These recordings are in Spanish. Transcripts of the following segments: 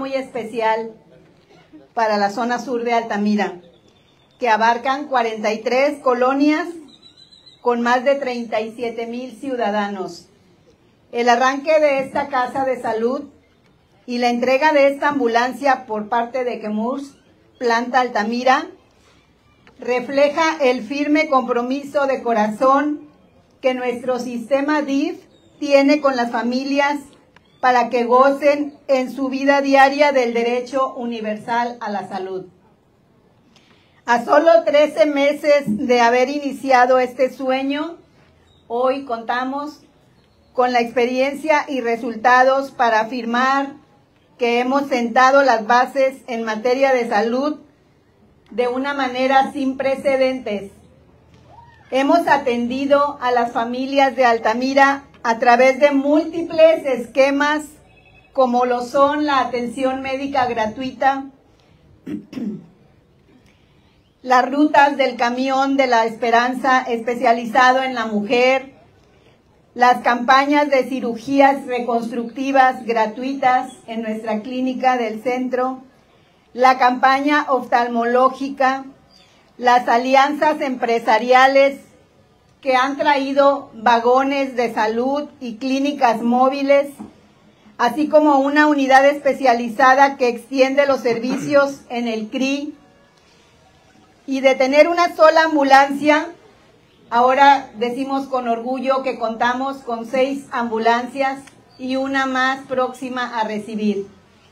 muy especial para la zona sur de Altamira, que abarcan 43 colonias con más de 37,000 ciudadanos. El arranque de esta casa de salud y la entrega de esta ambulancia por parte de Chemours Planta Altamira refleja el firme compromiso de corazón que nuestro sistema DIF tiene con las familias para que gocen en su vida diaria del derecho universal a la salud. A solo 13 meses de haber iniciado este sueño, hoy contamos con la experiencia y resultados para afirmar que hemos sentado las bases en materia de salud de una manera sin precedentes. Hemos atendido a las familias de Altamira a través de múltiples esquemas, como lo son la atención médica gratuita, las rutas del camión de la esperanza especializado en la mujer, las campañas de cirugías reconstructivas gratuitas en nuestra clínica del centro, la campaña oftalmológica, las alianzas empresariales que han traído vagones de salud y clínicas móviles, así como una unidad especializada que extiende los servicios en el CRI, y de tener una sola ambulancia, ahora decimos con orgullo que contamos con 6 ambulancias y una más próxima a recibir.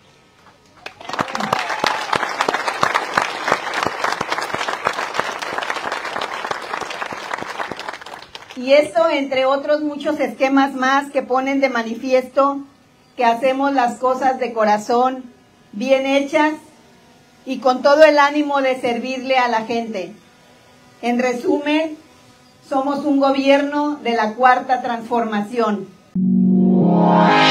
Y esto entre otros muchos esquemas más que ponen de manifiesto que hacemos las cosas de corazón, bien hechas y con todo el ánimo de servirle a la gente. En resumen, somos un gobierno de la Cuarta Transformación.